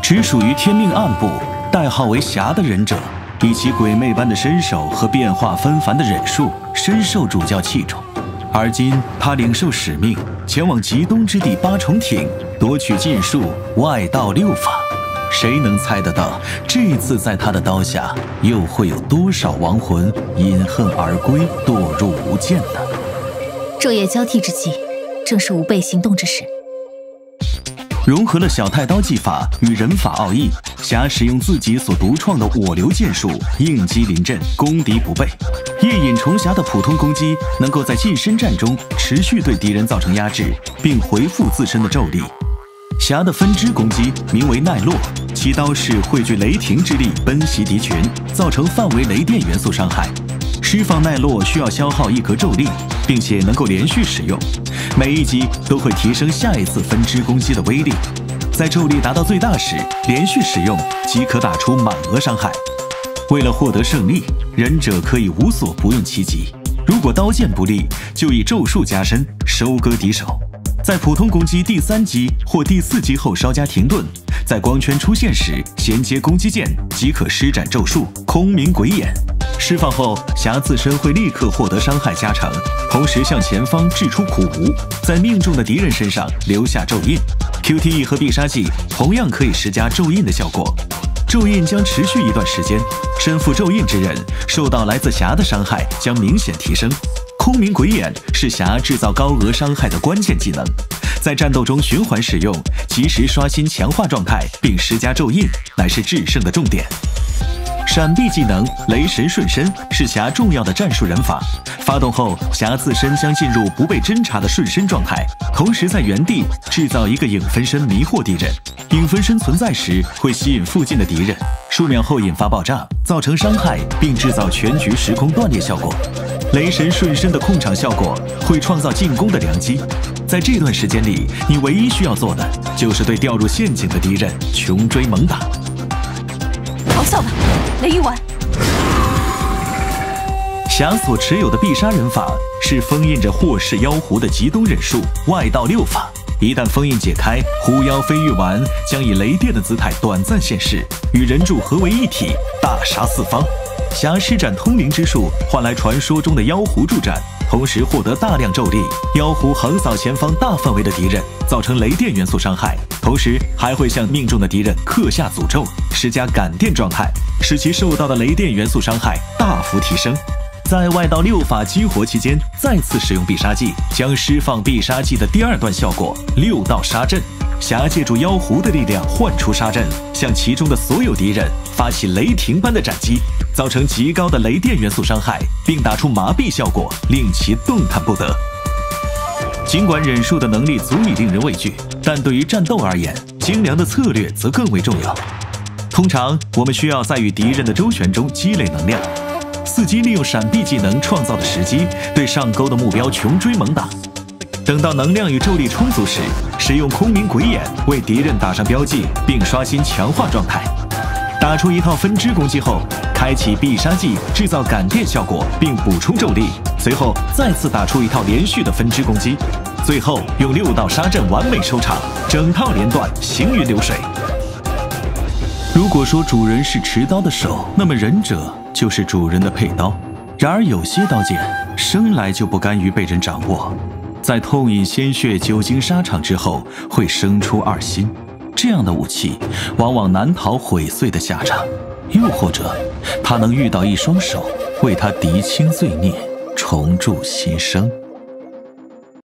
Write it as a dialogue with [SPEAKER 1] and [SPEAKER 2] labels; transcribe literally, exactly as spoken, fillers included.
[SPEAKER 1] 只属于天命暗部，代号为侠的忍者，以其鬼魅般的身手和变化纷繁的忍术，深受主教器重。而今他领受使命，前往极东之地八重町，夺取禁术外道六法。谁能猜得到，这一次在他的刀下，又会有多少亡魂因恨而归，堕入无间呢？
[SPEAKER 2] 昼夜交替之际，正是吾辈行动之时。
[SPEAKER 1] 融合了小太刀技法与人法奥义，侠使用自己所独创的我流剑术，应击临阵，攻敌不备。夜隐虫侠的普通攻击能够在近身战中持续对敌人造成压制，并回复自身的咒力。侠的分支攻击名为奈落，其刀式汇聚雷霆之力奔袭敌群，造成范围雷电元素伤害。释放奈落需要消耗一格咒力，并且能够连续使用，每一击都会提升下一次分支攻击的威力。在咒力达到最大时，连续使用即可打出满额伤害。为了获得胜利，忍者可以无所不用其极。如果刀剑不利，就以咒术加身，收割敌手。在普通攻击第三击或第四击后稍加停顿，在光圈出现时衔接攻击键，即可施展咒术空明鬼眼。释放后，侠自身会立刻获得伤害加成，同时向前方掷出苦无，在命中的敌人身上留下咒印。Q T E 和必杀技同样可以施加咒印的效果，咒印将持续一段时间，身负咒印之人受到来自侠的伤害将明显提升。空明鬼眼是侠制造高额伤害的关键技能，在战斗中循环使用，及时刷新强化状态并施加咒印，乃是制胜的重点。闪避技能雷神瞬身是侠重要的战术人法，发动后侠自身将进入不被侦察的瞬身状态，同时在原地制造一个影分身迷惑敌人。影分身存在时会吸引附近的敌人，数秒后引发爆炸，造成伤害并制造全局时空断裂效果。雷神瞬身的控场效果会创造进攻的良机，在这段时间里，你唯一需要做的就是对掉入陷阱的敌人穷追猛打。
[SPEAKER 2] 咆哮吧，雷狱丸！
[SPEAKER 1] 侠所持有的必杀人法是封印着霍氏妖狐的极东忍术外道六法。一旦封印解开，狐妖飞玉丸将以雷电的姿态短暂现世，与人柱合为一体，大杀四方。侠施展通灵之术，换来传说中的妖狐助战，同时获得大量咒力。妖狐横扫前方大范围的敌人，造成雷电元素伤害，同时还会向命中的敌人刻下诅咒，施加感电状态，使其受到的雷电元素伤害大幅提升。在外道六法激活期间，再次使用必杀技，将释放必杀技的第二段效果六道杀阵。侠借助妖狐的力量唤出杀阵，向其中的所有敌人发起雷霆般的斩击，造成极高的雷电元素伤害，并打出麻痹效果，令其动弹不得。尽管忍术的能力足以令人畏惧，但对于战斗而言，精良的策略则更为重要。通常我们需要在与敌人的周旋中积累能量。伺机利用闪避技能创造的时机，对上钩的目标穷追猛打。等到能量与咒力充足时，使用空明鬼眼为敌人打上标记，并刷新强化状态。打出一套分支攻击后，开启必杀技制造感电效果，并补充咒力，随后再次打出一套连续的分支攻击，最后用六道杀阵完美收场，整套连段行云流水。如果说主人是持刀的手，那么忍者就是主人的佩刀。然而有些刀剑生来就不甘于被人掌握，在痛饮鲜血、久经沙场之后，会生出二心。这样的武器往往难逃毁碎的下场，又或者他能遇到一双手，为他涤清罪孽，重铸新生。